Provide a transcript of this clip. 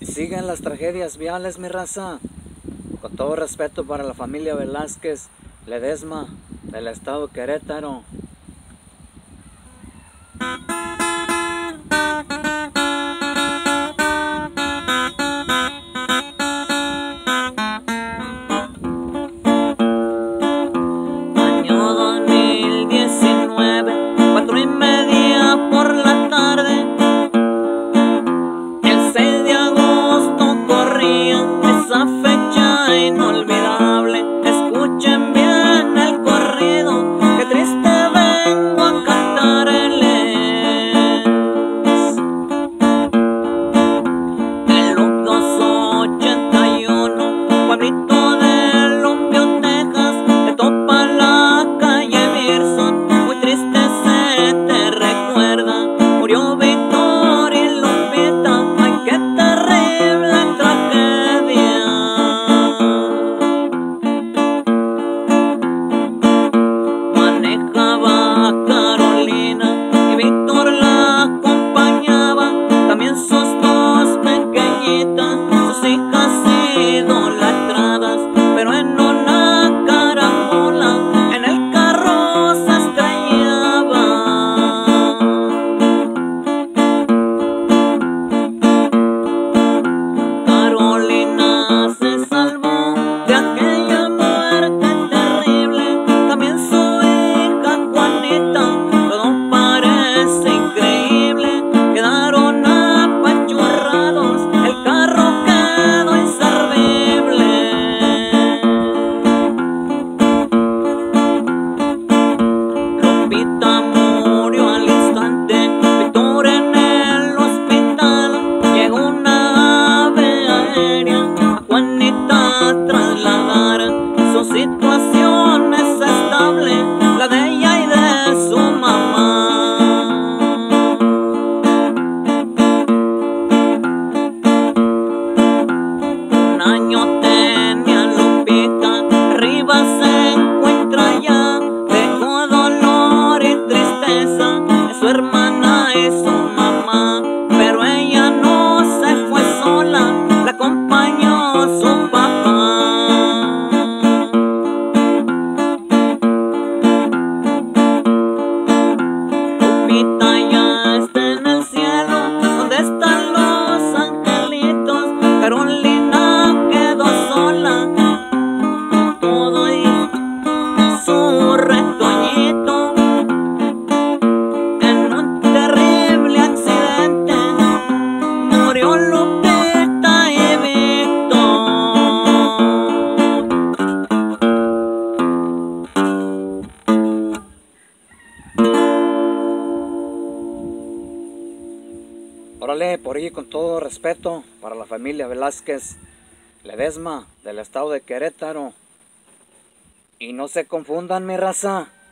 Y siguen las tragedias viales, mi raza. Con todo respeto para la familia Velázquez Ledesma del estado de Querétaro. Año 2019, 4:30 por la tarde. El 6 de agosto corría esa fecha inolvidable. Escuchen bien el corrido, que triste vengo a cantarles. El 281, pueblito de Lombio, Texas, te topa la calle Birson. Muy triste se te recuerda, murió Víctor y Lupita. Ay, qué terrible tragedia. Manejaba Carolina y Víctor la acompañaba, también sus dos pequeñitas, sus hijas idolatradas. Pero en una carambola en el carro se estrellaba. Carolina se salvó de aquella muerte terrible, también su hija Juanita. Todo parece increíble, quedaron apachurrados, el carro quedó inservible. Lupita murió al instante, Víctor en el hospital. Llegó una ave aérea a Juanita a trasladar. Su situación es estable, la de ella y de su mamá. Un año tenía Lupita, arriba se encuentra ya. Dejó dolor y tristeza en su hermana y su mamá. Pero ella no se fue sola, la acompañó su papá. Lupita ya está en el cielo, donde están los angelitos. Carolina quedó sola, con todo y su retoñito. En un terrible accidente murió Lupita y Víctor. Órale, por ahí, con todo respeto para la familia Velázquez Ledesma del estado de Querétaro. Y no se confundan, mi raza,